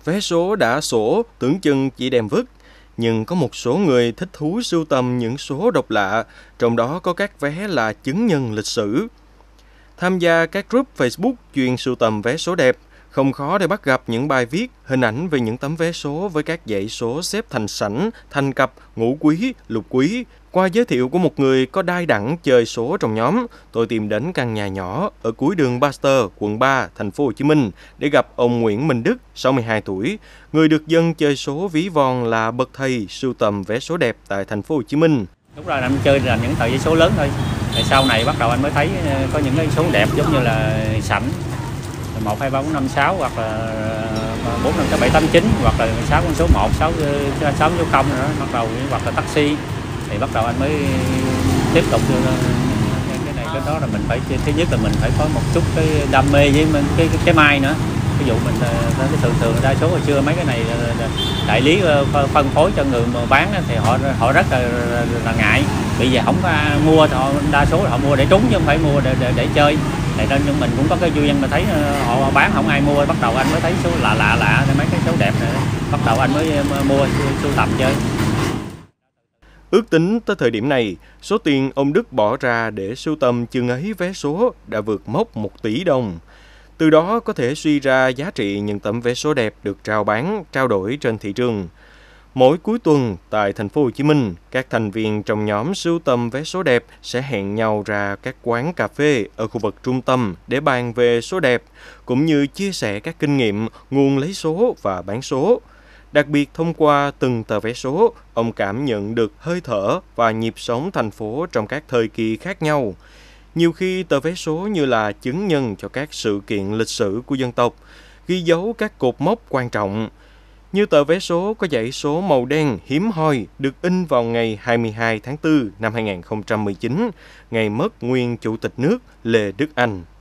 Vé số đã sổ tưởng chừng chỉ đem vứt, nhưng có một số người thích thú sưu tầm những số độc lạ, trong đó có các vé là chứng nhân lịch sử. Tham gia các group Facebook chuyên sưu tầm vé số đẹp, không khó để bắt gặp những bài viết, hình ảnh về những tấm vé số với các dãy số xếp thành sảnh, thành cặp, ngũ quý, lục quý. Qua giới thiệu của một người có đai đẳng chơi số trong nhóm, tôi tìm đến căn nhà nhỏ ở cuối đường Baxter, quận 3, thành phố Hồ Chí Minh để gặp ông Nguyễn Minh Đức, 62 tuổi, người được dân chơi số ví von là bậc thầy sưu tầm vé số đẹp tại thành phố Hồ Chí Minh. Lúc đó anh chơi là những tờ giấy số lớn thôi. Sau này bắt đầu anh mới thấy có những cái số đẹp giống như là sảnh 1, 2, 3, 4, 5, 6 hoặc là 4, 5, 6, 7, 8, 9 hoặc là 6 con số 1, 6 số 0 nữa, bắt đầu hoặc là taxi thì bắt đầu anh mới tiếp tục cái này cái đó là mình phải thứ nhất là mình phải có một chút cái đam mê với cái may nữa. Ví dụ mình thường đa số hồi xưa mấy cái này đại lý phân phối cho người mà bán thì họ rất là ngại, bây giờ không có mua thì họ đa số là họ mua để trúng chứ không phải mua để chơi. Tại nên mình cũng có cái duyên mà thấy họ bán không ai mua, bắt đầu anh mới thấy số lạ mấy cái số đẹp này, bắt đầu anh mới mua sưu tầm chơi. Ước tính tới thời điểm này, số tiền ông Đức bỏ ra để sưu tầm chừng ấy vé số đã vượt mốc 1 tỷ đồng. Từ đó có thể suy ra giá trị những tấm vé số đẹp được rao bán, trao đổi trên thị trường. Mỗi cuối tuần tại thành phố Hồ Chí Minh, các thành viên trong nhóm sưu tầm vé số đẹp sẽ hẹn nhau ra các quán cà phê ở khu vực trung tâm để bàn về số đẹp, cũng như chia sẻ các kinh nghiệm nguồn lấy số và bán số. Đặc biệt thông qua từng tờ vé số, ông cảm nhận được hơi thở và nhịp sống thành phố trong các thời kỳ khác nhau. Nhiều khi tờ vé số như là chứng nhân cho các sự kiện lịch sử của dân tộc, ghi dấu các cột mốc quan trọng. Như tờ vé số có dãy số màu đen hiếm hoi được in vào ngày 22 tháng 4 năm 2019, ngày mất nguyên Chủ tịch nước Lê Đức Anh.